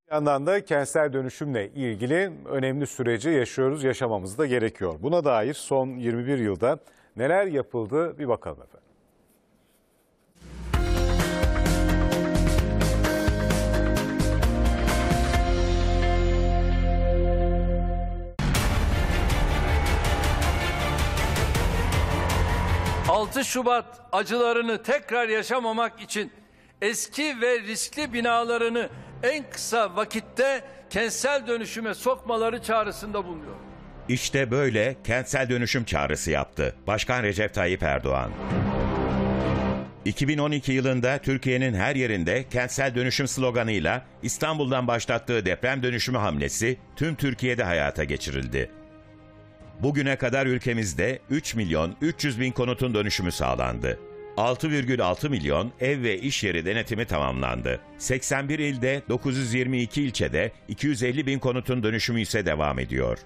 Bir yandan da kentsel dönüşümle ilgili önemli süreci yaşıyoruz, yaşamamız da gerekiyor. Buna dair son 21 yılda neler yapıldı bir bakalım efendim. ...6 Şubat acılarını tekrar yaşamamak için eski ve riskli binalarını en kısa vakitte kentsel dönüşüme sokmaları çağrısında bulunuyor. İşte böyle kentsel dönüşüm çağrısı yaptı Başkan Recep Tayyip Erdoğan. 2012 yılında Türkiye'nin her yerinde kentsel dönüşüm sloganıyla İstanbul'dan başlattığı deprem dönüşümü hamlesi tüm Türkiye'de hayata geçirildi. Bugüne kadar ülkemizde 3 milyon 300 bin konutun dönüşümü sağlandı. 6,6 milyon ev ve iş yeri denetimi tamamlandı. 81 ilde 922 ilçede 250 bin konutun dönüşümü ise devam ediyor.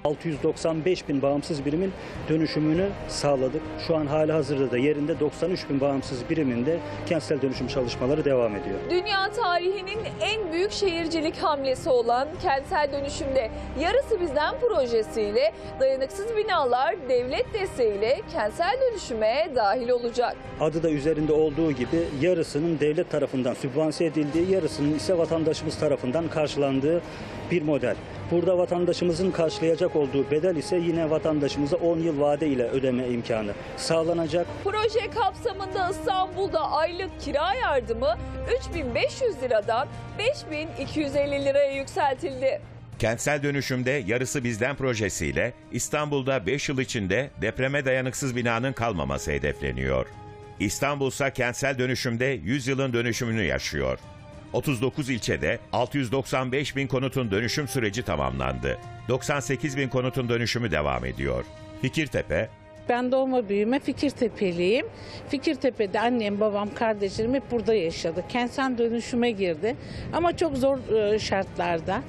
695 bin bağımsız birimin dönüşümünü sağladık. Şu an halihazırda da yerinde 93 bin bağımsız biriminde kentsel dönüşüm çalışmaları devam ediyor. Dünya tarihinin en büyük şehircilik hamlesi olan kentsel dönüşümde Yarısı Bizden projesiyle dayanıksız binalar devlet desteğiyle kentsel dönüşüme dahil olacak. Adı da üzerinde olduğu gibi yarısının devlet tarafından sübvanse edildiği, yarısının ise vatandaşımız tarafından karşılandığı bir model. Burada vatandaşımızın karşılayacak olduğu bedel ise yine vatandaşımıza 10 yıl vade ile ödeme imkanı sağlanacak. Proje kapsamında İstanbul'da aylık kira yardımı 3.500 liradan 5.250 liraya yükseltildi. Kentsel dönüşümde Yarısı Bizden projesiyle İstanbul'da 5 yıl içinde depreme dayanıksız binanın kalmaması hedefleniyor. İstanbul'sa kentsel dönüşümde 100 yılın dönüşümünü yaşıyor. 39 ilçede 695 bin konutun dönüşüm süreci tamamlandı. 98 bin konutun dönüşümü devam ediyor. Fikirtepe, ben doğma büyüme Fikirtepeliyim. Fikirtepe'de annem, babam, kardeşlerim hep burada yaşadı. Kentsel dönüşüme girdi ama çok zor şartlarda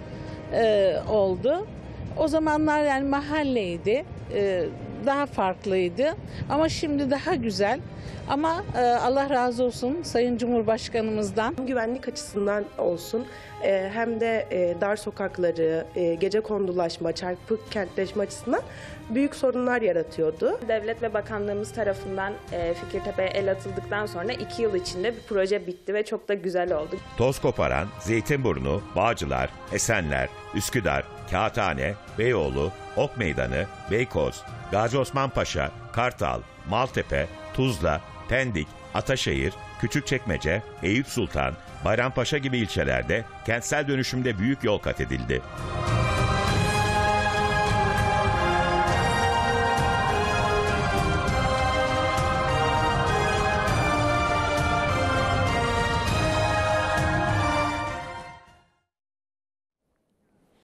oldu. O zamanlar yani mahalleydi, daha farklıydı ama şimdi daha güzel. Ama Allah razı olsun Sayın Cumhurbaşkanımızdan. Güvenlik açısından olsun hem de dar sokakları, gecekondulaşma, çarpık kentleşme açısından büyük sorunlar yaratıyordu. Devlet ve bakanlığımız tarafından Fikirtepe'ye el atıldıktan sonra 2 yıl içinde bir proje bitti ve çok da güzel oldu. toz koparan Zeytinburnu, Bağcılar, Esenler, Üsküdar, Kağıthane, Beyoğlu, Ok Meydanı, Beykoz, Gazi Osman Paşa, Kartal, Maltepe, Tuzla, Pendik, Ataşehir, Küçükçekmece, Eyüp Sultan, Bayrampaşa gibi ilçelerde kentsel dönüşümde büyük yol kat edildi.